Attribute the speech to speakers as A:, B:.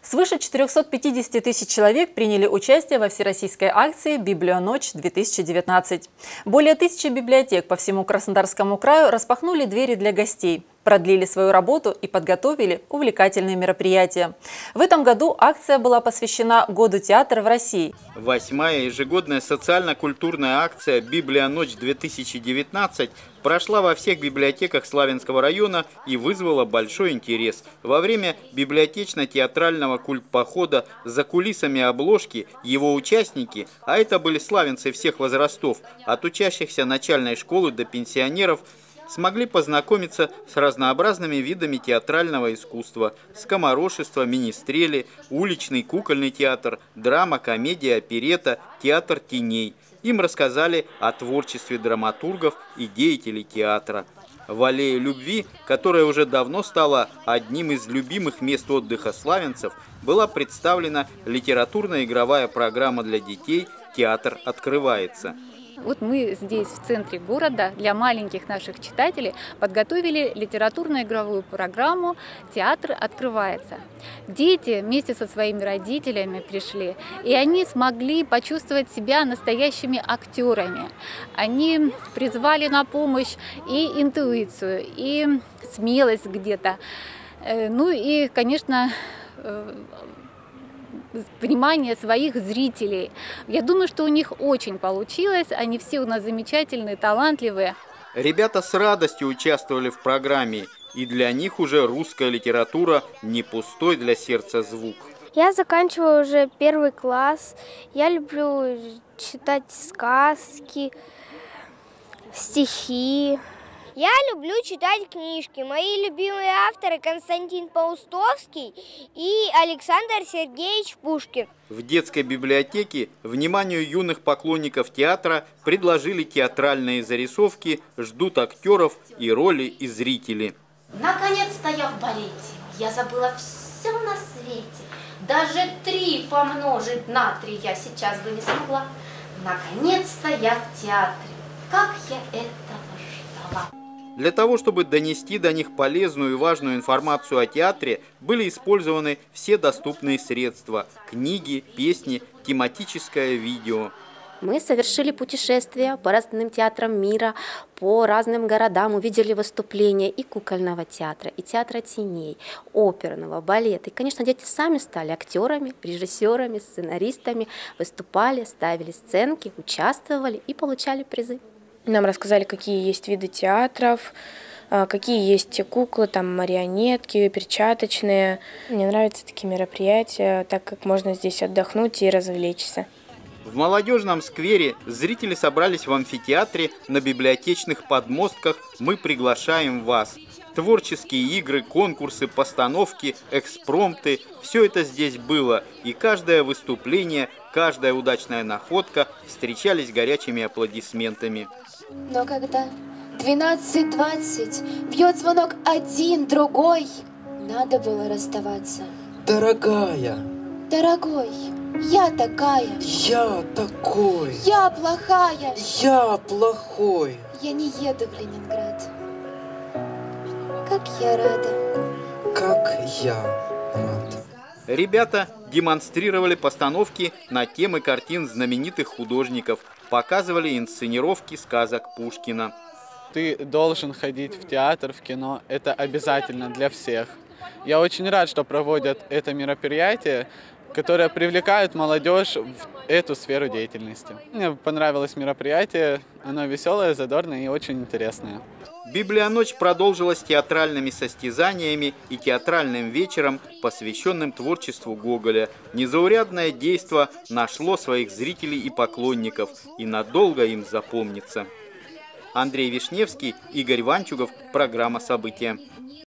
A: Свыше 450 тысяч человек приняли участие во всероссийской акции «Библионочь-2019». Более 1000 библиотек по всему Краснодарскому краю распахнули двери для гостей, продлили свою работу и подготовили увлекательные мероприятия. В этом году акция была посвящена Году театра в России.
B: 8-я ежегодная социально-культурная акция «Библионочь-2019» прошла во всех библиотеках Славянского района и вызвала большой интерес. Во время библиотечно-театрального культпохода за кулисами обложки его участники, а это были славянцы всех возрастов, от учащихся начальной школы до пенсионеров, смогли познакомиться с разнообразными видами театрального искусства: скоморошество, министрели, уличный кукольный театр, драма, комедия, оперетта, театр теней. Им рассказали о творчестве драматургов и деятелей театра. В аллее любви, которая уже давно стала одним из любимых мест отдыха славянцев, была представлена литературно-игровая программа для детей «Театр открывается».
C: Вот мы здесь, в центре города, для маленьких наших читателей подготовили литературно-игровую программу «Театр открывается». Дети вместе со своими родителями пришли, и они смогли почувствовать себя настоящими актерами. Они призвали на помощь и интуицию, и смелость где-то. Ну и, конечно, внимание своих зрителей. Я думаю, что у них очень получилось. Они все у нас замечательные, талантливые.
B: Ребята с радостью участвовали в программе, и для них уже русская литература не пустой для сердца звук.
D: Я заканчиваю уже 1 класс. Я люблю читать сказки, стихи.
E: Я люблю читать книжки. Мои любимые авторы Константин Паустовский и Александр Сергеевич Пушкин.
B: В детской библиотеке вниманию юных поклонников театра предложили театральные зарисовки, ждут актеров и роли и зрители.
F: Наконец-то я в балете. Я забыла все на свете. Даже 3 помножить на 3 я сейчас бы не смогла. Наконец-то я в театре. Как я этого ждала.
B: Для того, чтобы донести до них полезную и важную информацию о театре, были использованы все доступные средства – книги, песни, тематическое видео.
G: Мы совершили путешествия по разным театрам мира, по разным городам, увидели выступления и кукольного театра, и театра теней, оперного, балета. И, конечно, дети сами стали актерами, режиссерами, сценаристами, выступали, ставили сценки, участвовали и получали призы.
H: Нам рассказали, какие есть виды театров, какие есть куклы, там марионетки, перчаточные. Мне нравятся такие мероприятия, так как можно здесь отдохнуть и развлечься.
B: В молодежном сквере зрители собрались в амфитеатре, на библиотечных подмостках «Мы приглашаем вас». Творческие игры, конкурсы, постановки, экспромты – все это здесь было, и каждое выступление, каждая удачная находка встречались горячими аплодисментами.
I: Но когда 12:20 бьет звонок один, другой, надо было расставаться.
J: Дорогая!
I: Дорогой! Я такая.
J: Я такой.
I: Я плохая.
J: Я плохой.
I: Я не еду в Ленинград. Как я рада.
J: Как я рад.
B: Ребята демонстрировали постановки на темы картин знаменитых художников, показывали инсценировки сказок Пушкина.
K: Ты должен ходить в театр, в кино. Это обязательно для всех. Я очень рад, что проводят это мероприятие, которые привлекают молодежь в эту сферу деятельности. Мне понравилось мероприятие, оно веселое, задорное и очень интересное.
B: Библионочь продолжилась театральными состязаниями и театральным вечером, посвященным творчеству Гоголя. Незаурядное действо нашло своих зрителей и поклонников, и надолго им запомнится. Андрей Вишневский, Игорь Ванчугов, программа «События».